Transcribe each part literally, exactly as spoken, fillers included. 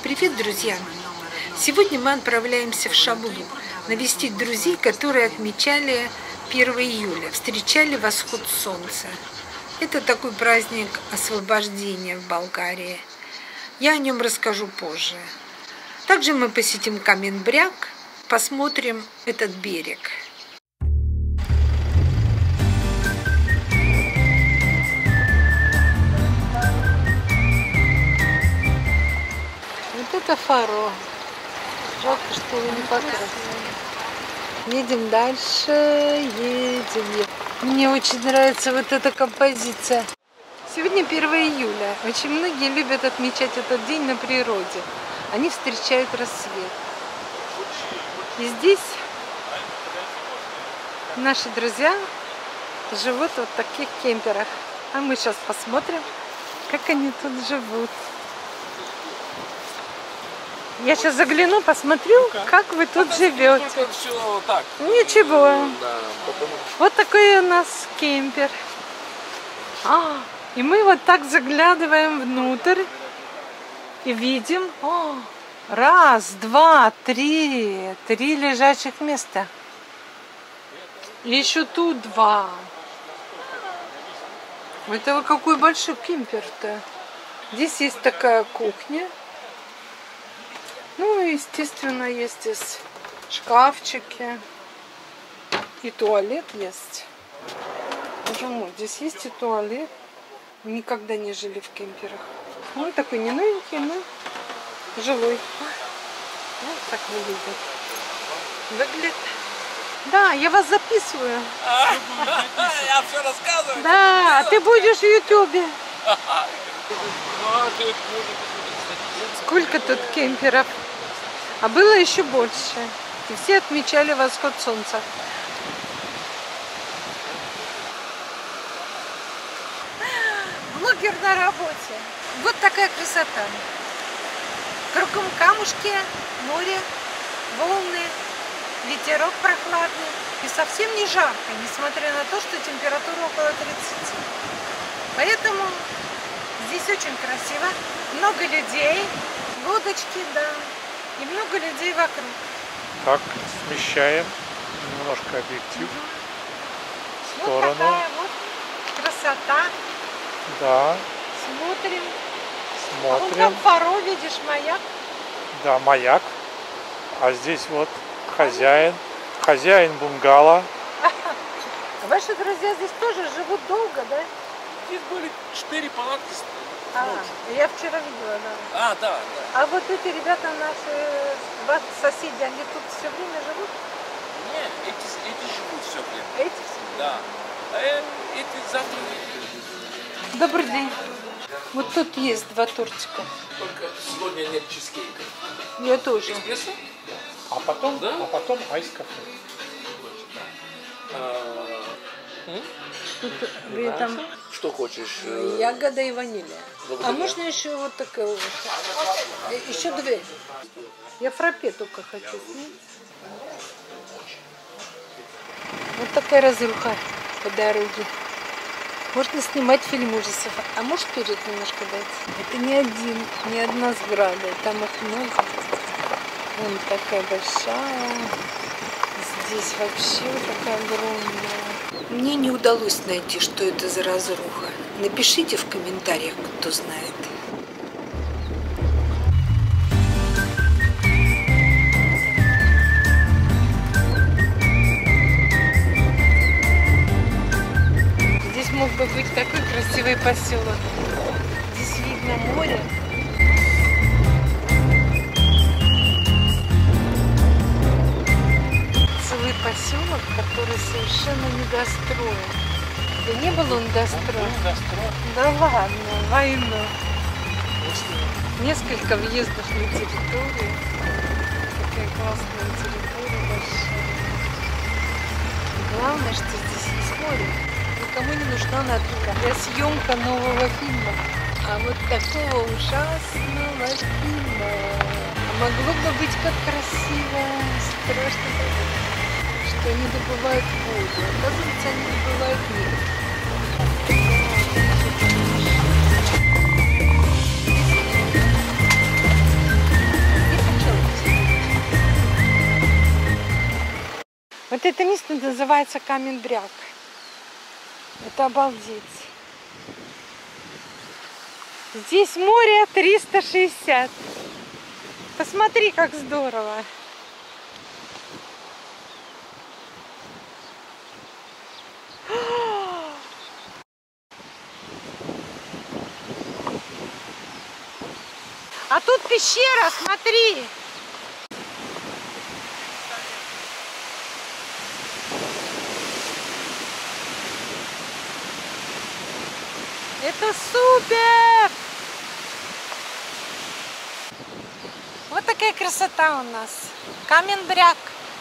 Привет, друзья! Сегодня мы отправляемся в Шаблу навестить друзей, которые отмечали первое июля, встречали восход солнца. Это такой праздник освобождения в Болгарии. Я о нем расскажу позже. Также мы посетим Камен-Бряг, посмотрим этот берег. Вот это фаро. Жалко, что его не покрасили. Едем дальше, едем. Мне очень нравится вот эта композиция. Сегодня первое июля. Очень многие любят отмечать этот день на природе. Они встречают рассвет. И здесь наши друзья живут вот в таких кемперах. А мы сейчас посмотрим, как они тут живут. Я сейчас загляну, посмотрю, ну-ка, как вы тут живете. Все так. Ничего. Да, потому... Вот такой у нас кемпер. А, и мы вот так заглядываем внутрь и видим. О, раз, два, три. Три лежачих места. И еще тут два. Это вот какой большой кемпер-то. Здесь есть такая кухня. Ну, естественно, есть здесь шкафчики. И туалет есть. Боже мой, здесь есть и туалет. Никогда не жили в кемперах. Он такой не новенький, но жилой. Вот так выглядит. Выглядит. Да, я вас записываю. Я все рассказываю. Да, ты будешь в Ютубе. Сколько тут кемперов? А было еще больше. И все отмечали восход солнца. Блогер на работе. Вот такая красота. Кругом камушки, море, волны, ветерок прохладный. И совсем не жарко, несмотря на то, что температура около тридцати. Поэтому здесь очень красиво. Много людей. Лодочки, да. И много людей вокруг. Так, смещаем немножко объектив угу. в сторону. Вот такая вот красота. Да. Смотрим. Смотрим. А вон там фаро, видишь, маяк. Да, маяк. А здесь вот хозяин. Хозяин бунгало. Ваши друзья здесь тоже живут долго, да? Здесь были четыре палатки. А, я вчера видела, да. А, да, да. А вот эти ребята наши, ваши соседи, они тут все время живут? Нет, эти, эти живут все время. Эти все? Да. А эти завтра... Добрый день. Вот тут есть два тортика. Только сегодня нет чизкейка. Я тоже. Эспрессо? А потом, да? а потом айс-кафе. А, тут вы там... Что хочешь? Ягода и ванилия. Благодаря. А можно еще вот такая вот? Еще две. Я фраппе только хочу снять. Вот такая разруха по дороге. Можно снимать фильм ужасов. А можешь вперед немножко дать? Это не один, не одна сграда. Там их много. Вон такая большая. Здесь вообще вот такая огромная. Мне не удалось найти, что это за разруха. Напишите в комментариях, кто знает. Здесь мог бы быть такой красивый поселок. Здесь видно море. Целый поселок, который совершенно недостроен. Да не был он достроен. Да ладно, война. Несколько въездов на территорию. Такая классная территория большая. Главное, что здесь есть море. Никому не нужна натура. Для съемка нового фильма. А вот такого ужасного фильма. А могло бы быть как красиво, страшно. Что они добывают воду. Оказывается, они добывают нефть. это место называется Каменбряк. Это обалдеть. Здесь море триста шестьдесят. Посмотри, как здорово. А тут пещера, смотри. Это супер! Вот такая красота у нас. Каменбряк.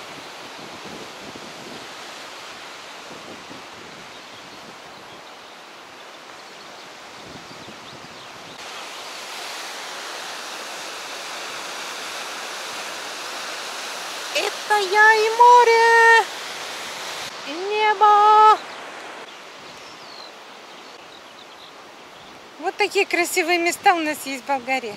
Это я и море, и небо. Вот такие красивые места у нас есть в Болгарии.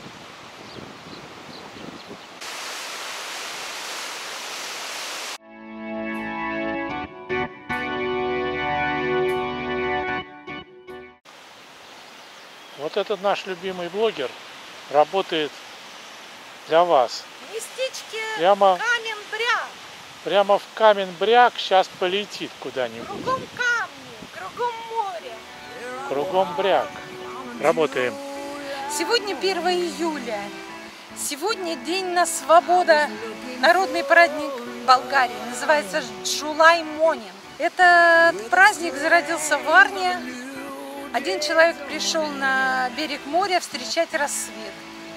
Вот этот наш любимый блогер работает для вас. В местечке Прямо, Каменбряк. прямо в Каменбряк сейчас полетит куда-нибудь. Кругом камни, кругом море. Кругом бряк. Работаем. Сегодня первое июля. Сегодня день на свобода. Народный праздник Болгарии. Называется Джулай Монин. Этот праздник зародился в Варне. Один человек пришел на берег моря встречать рассвет.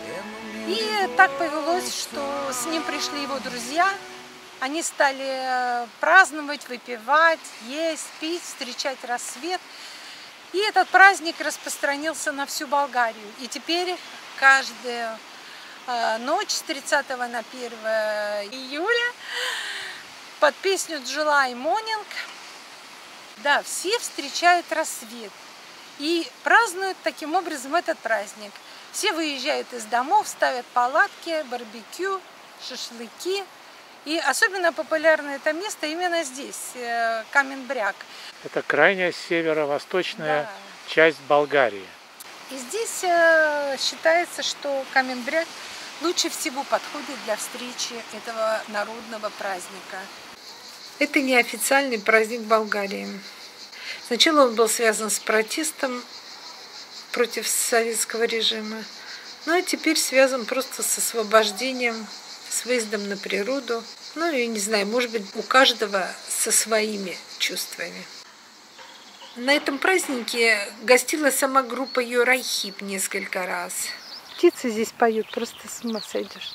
И так повелось, что с ним пришли его друзья. Они стали праздновать, выпивать, есть, пить, встречать рассвет. И этот праздник распространился на всю Болгарию. И теперь каждую ночь с тридцатого на первое июля под песню «Джулай Монинг» да, все встречают рассвет. И празднуют таким образом этот праздник. Все выезжают из домов, ставят палатки, барбекю, шашлыки. И особенно популярно это место именно здесь, Каменбряк. Это крайняя северо-восточная Да. часть Болгарии. И здесь э, считается, что Каменбряк лучше всего подходит для встречи этого народного праздника. Это неофициальный праздник Болгарии. Сначала он был связан с протестом против советского режима, ну а теперь связан просто с освобождением, с выездом на природу. Ну и не знаю, может быть, у каждого со своими чувствами. На этом празднике гостила сама группа Юрайхип несколько раз. Птицы здесь поют, просто с ума сойдешь.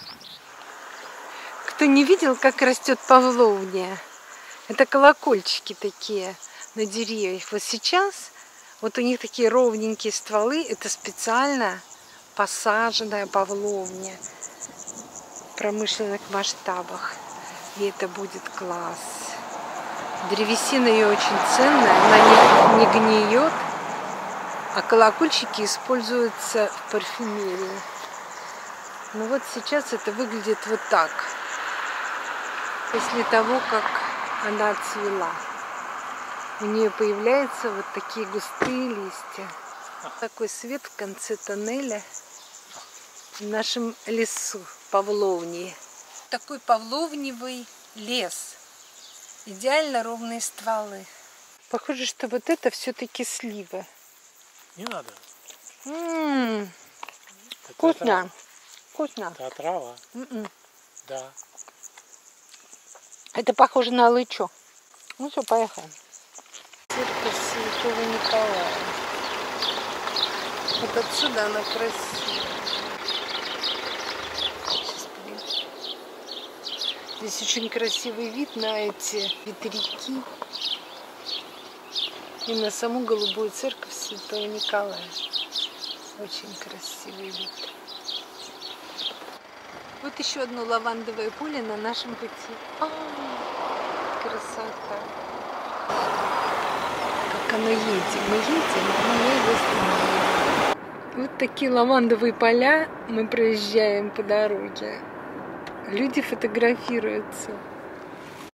Кто не видел, как растет павловня? Это колокольчики такие на деревьях. Вот сейчас вот у них такие ровненькие стволы. Это специально посаженная павловня в промышленных масштабах. И это будет класс. Древесина ее очень ценная, она не, не гниет, а колокольчики используются в парфюмерии. Ну вот сейчас это выглядит вот так, после того, как она отцвела. У нее появляются вот такие густые листья. Такой свет в конце тоннеля в нашем лесу, павловнии. Такой павловневый лес. Идеально ровные стволы. Похоже, что вот это все-таки слива. Не надо. М-м-м, Это вкусно. трава. Вкусно. Это трава. М-м. Да. Это похоже на алычу. Ну все, поехали. Церковь Святого Николая. Вот отсюда она красивая. Сейчас подожди. Здесь очень красивый вид на эти ветряки и на саму голубую церковь Святого Николая. Очень красивый вид. Вот еще одно лавандовое поле на нашем пути. А, красота! Как оно едет. Мы едем, а оно едет. Вот такие лавандовые поля мы проезжаем по дороге. Люди фотографируются.